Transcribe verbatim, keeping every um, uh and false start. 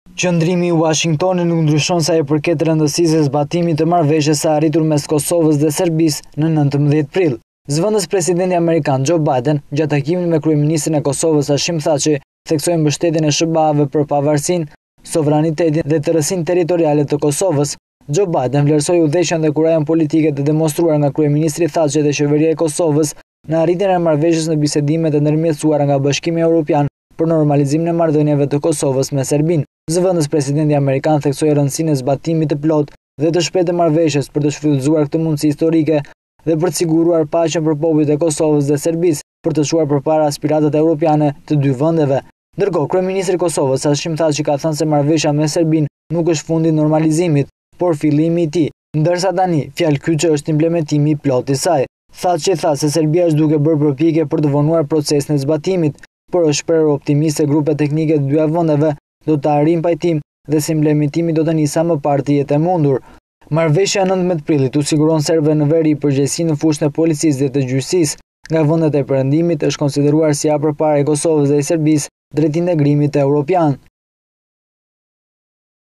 Qëndrimi i Washingtonit nuk ndryshon sa i përket rëndësisë së zbatimit të marrëveshjes së arritur mes Kosovës dhe Serbisë në nëntëmbëdhjetë prill. Zëvendës presidenti amerikan Joe Biden, gjatë takimit me kryeministrin e Kosovës Hashim Thaçi, theksoi mbështetjen e S B A-ve për pavarësinë, sovranitetin dhe tërësinë territoriale të Kosovës. Joe Biden vlerësoi udhëheqjen dhe kurajon politike të demonstruar nga kryeministri Thaçi dhe qeveria e Kosovës në arritjen e marrëveshjes në bisedimet e ndërmjetësuara nga Bashkimi Evropian për normalizimin e marrëdhënieve të Kosovës me Serbinë. Zëvendës presidenti amerikan theksoi rëndësinë e zbatimit të plotë dhe të shpejtë të marrëveshjes për të shfrytëzuar këtë mundësi historike dhe për të siguruar paqen për popujt e Kosovës dhe Serbisë, për të çuar përpara aspiratat evropiane të dy vendeve. Ndërkohë, kryeministri i Kosovës Hashim Thaçi ka thënë se marrëveshja me Serbinë nuk është fundi i normalizimit, por fillimi i tij, ndërsa tani fjalë kyçe është implementimi i plotë i saj. Thaçi tha se Serbia është duke bërë përpjekje për të vonuar procesin e zbatimit, por është shprehur optimist se grupet teknike të dy vendeve do të arrijnë pajtim dhe se implementimi do të nisë sa më parë të jetë e mundur. Marrëveshja e nëntëmbëdhjetë prillit u siguron serbëve në veri përgjegjësi në fushën e policisë dhe të gjyqësisë. Nga vendet e perëndimit është konsideruar si hap përpara e Kosovës dhe e Serbisë drejt integrimit evropian.